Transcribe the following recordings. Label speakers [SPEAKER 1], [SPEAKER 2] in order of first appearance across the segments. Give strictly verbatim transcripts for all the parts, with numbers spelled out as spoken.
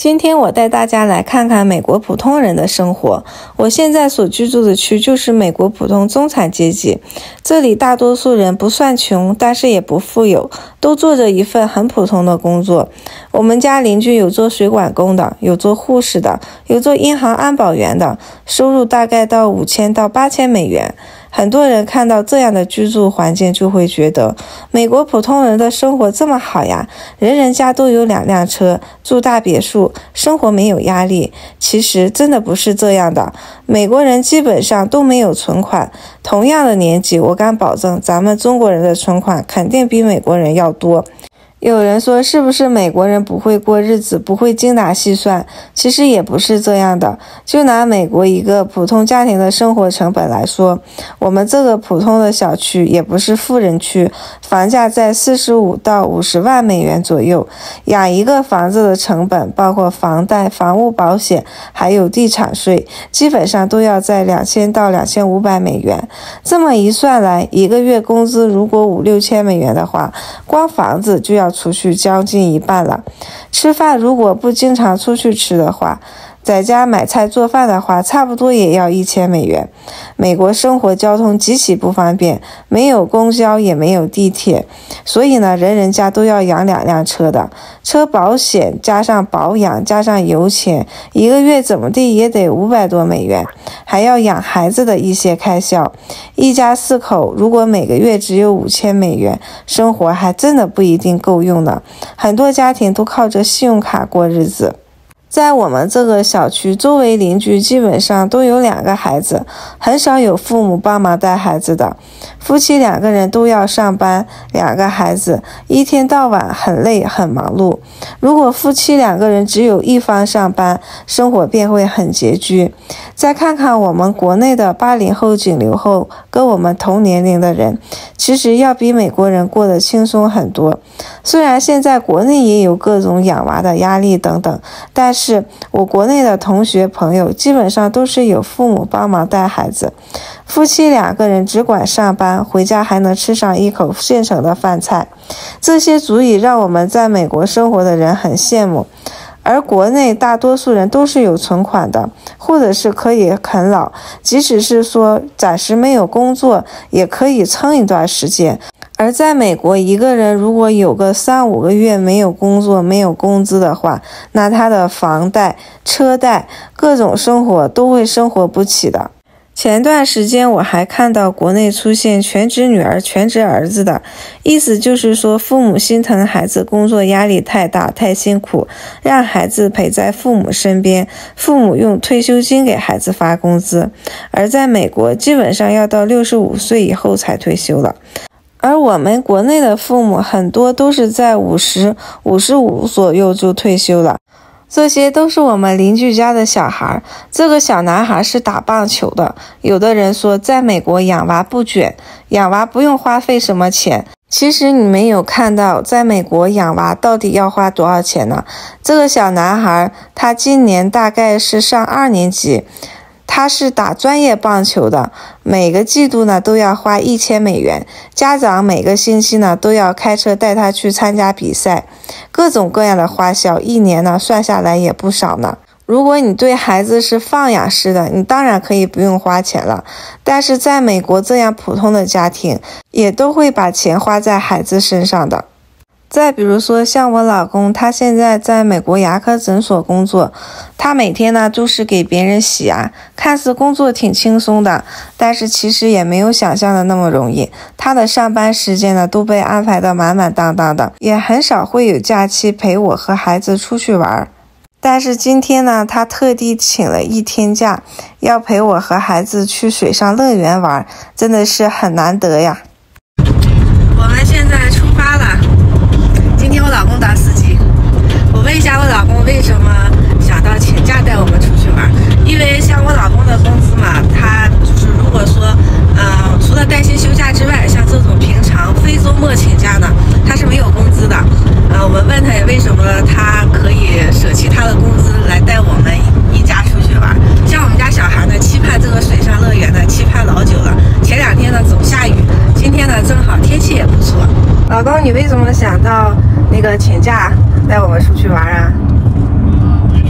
[SPEAKER 1] 今天我带大家来看看美国普通人的生活。我现在所居住的区就是美国普通中产阶级，这里大多数人不算穷，但是也不富有，都做着一份很普通的工作。我们家邻居有做水管工的，有做护士的，有做银行安保员的，收入大概到五千到八千美元。很多人看到这样的居住环境就会觉得美国普通人的生活这么好呀，人人家都有两辆车，住大别墅，生活没有压力。其实真的不是这样的，美国人基本上都没有存款，同样的年纪，我敢保证咱们中国人的存款肯定比美国人要多。有人说是不是美国人不会过日子，不会精打细算？其实也不是这样的。就拿美国一个普通家庭的生活成本来说，我们这个普通的小区也不是富人区，房价在四十五到五十万美元左右。养一个房子的成本包括房贷、房屋保险还有地产税，基本上都要在两千到两千五百美元。这么一算来，一个月工资如果五六千美元的话，光房子就要出去将近一半了。吃饭如果不经常出去吃的话，在家买菜做饭的话，差不多也要一千美元。美国生活交通极其不方便，没有公交也没有地铁，所以呢，人人家都要养两辆车的。车保险加上保养加上油钱，一个月怎么地也得五百多美元，还要养孩子的一些开销。一家四口如果每个月只有五千美元，生活还真的不一定够用呢。很多家庭都靠着信用卡过日子。在我们这个小区，周围邻居基本上都有两个孩子，很少有父母帮忙带孩子的。夫妻两个人都要上班，两个孩子一天到晚很累很忙碌。如果夫妻两个人只有一方上班，生活便会很拮据。再看看我们国内的八零后、九零后跟我们同年龄的人，其实要比美国人过得轻松很多。虽然现在国内也有各种养娃的压力等等，但是是我国内的同学朋友基本上都是有父母帮忙带孩子，夫妻两个人只管上班，回家还能吃上一口现成的饭菜，这些足以让我们在美国生活的人很羡慕。而国内大多数人都是有存款的，或者是可以啃老，即使是说暂时没有工作，也可以撑一段时间。而在美国，一个人如果有个三五个月没有工作、没有工资的话，那他的房贷、车贷、各种生活都会生活不起的。前段时间我还看到国内出现全职女儿、全职儿子的，意思就是说父母心疼孩子工作压力太大、太辛苦，让孩子陪在父母身边，父母用退休金给孩子发工资。而在美国，基本上要到六十五岁以后才退休了。而我们国内的父母很多都是在五十、五十五左右就退休了。这些都是我们邻居家的小孩，这个小男孩是打棒球的。有的人说在美国养娃不卷，养娃不用花费什么钱。其实你没有看到在美国养娃到底要花多少钱呢？这个小男孩他今年大概是上二年级，他是打专业棒球的，每个季度呢都要花一千美元，家长每个星期呢都要开车带他去参加比赛，各种各样的花销，一年呢算下来也不少呢。如果你对孩子是放养式的，你当然可以不用花钱了，但是在美国这样普通的家庭，也都会把钱花在孩子身上的。再比如说像我老公，他现在在美国牙科诊所工作，他每天呢都是给别人洗牙，看似工作挺轻松的，但是其实也没有想象的那么容易。他的上班时间呢都被安排得满满当当的，也很少会有假期陪我和孩子出去玩。但是今天呢，他特地请了一天假，要陪我和孩子去水上乐园玩，真的是很难得呀。我们现在出发了。今天我老公当司机，我问一下我老公为什么想到请假带我们出去玩。因为像我老公的工资嘛，他就是如果说呃除了带薪休假之外，像这种平常非周末请假呢，他是没有工资的。呃我们问他为什么他可以舍弃他的工资来带我们一家出去玩。像我们家小孩呢，期盼这个水上乐园呢期盼老久了，前两天呢总下雨，今天呢正好天气也不错。老公，你为什么想到那个请假带我们出去玩啊？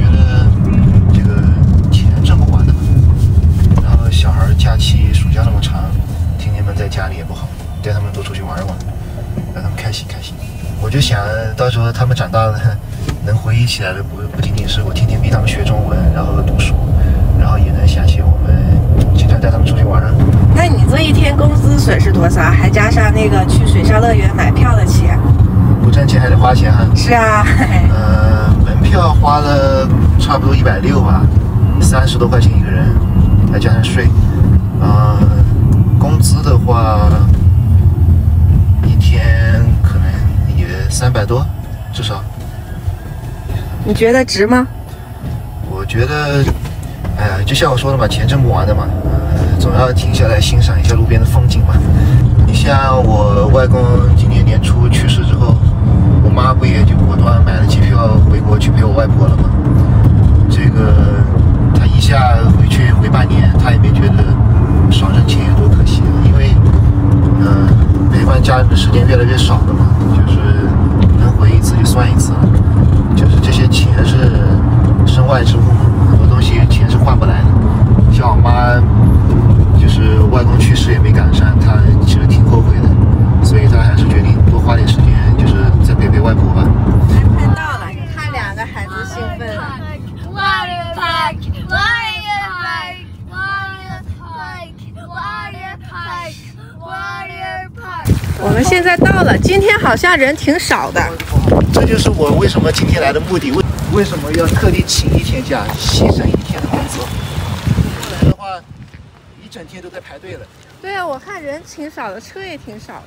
[SPEAKER 2] 他们长大了，能回忆起来的不不仅仅是我天天逼他们学中文，然后读书，然后也能想起我们经常带他们出去玩啊。
[SPEAKER 1] 那你这一天工资损失多少？还加上那个去水上乐园买票的钱？
[SPEAKER 2] 不挣钱还得花钱哈。
[SPEAKER 1] 是啊。
[SPEAKER 2] 呃，门票花了差不多一百六吧，三十多块钱一个人，再加上税。呃，工资的话，一天可能也三百多，至少。
[SPEAKER 1] 你觉得值吗？
[SPEAKER 2] 我觉得，哎呀，就像我说的嘛，钱挣不完的嘛，呃，总要停下来欣赏一下路边的风景嘛。你像我外公今年年初去世之后，我妈不也就果断买了机票回国去陪我外婆了吗？这个她一下回去回半年，她也没觉得少挣钱有多可惜，因为，呃，陪伴家人的时间越来越少了嘛，就是能回一次就算一次了。就是这些钱是身外之物，很多东西钱是换不来的。像我妈，就是外公去世也没赶上，她其实挺后悔的，所以她还是决定多花点时间，就是再陪陪外婆吧。
[SPEAKER 1] 快到了，你看两个孩子兴奋了。
[SPEAKER 3] Water park, water park, water park, water park, water park。
[SPEAKER 1] 我们现在到了，今天好像人挺少的。
[SPEAKER 2] 这就是我为什么今天来的目的，为为什么要特地请一天假，牺牲一天的工资？不然的话，一整天都在排队了。
[SPEAKER 1] 对啊，我看人挺少的，车也挺少的。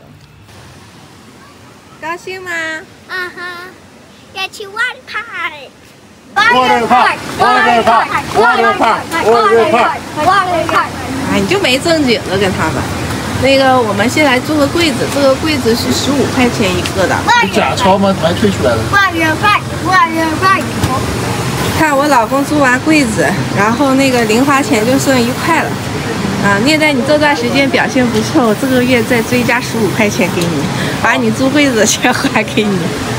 [SPEAKER 1] 高兴吗？
[SPEAKER 3] 啊哈，要去 water park。
[SPEAKER 4] Water park, water park, water park, water park,
[SPEAKER 3] water park。
[SPEAKER 1] 哎，你就没正经的跟他们。那个，我们先来租个柜子，这个柜子是十五块钱一个的。
[SPEAKER 2] 假钞吗？还退出来了。
[SPEAKER 3] water park, water park。
[SPEAKER 1] 看我老公租完柜子，然后那个零花钱就剩一块了。啊，念在你这段时间表现不错，我这个月再追加十五块钱给你，把你租柜子的钱还给你。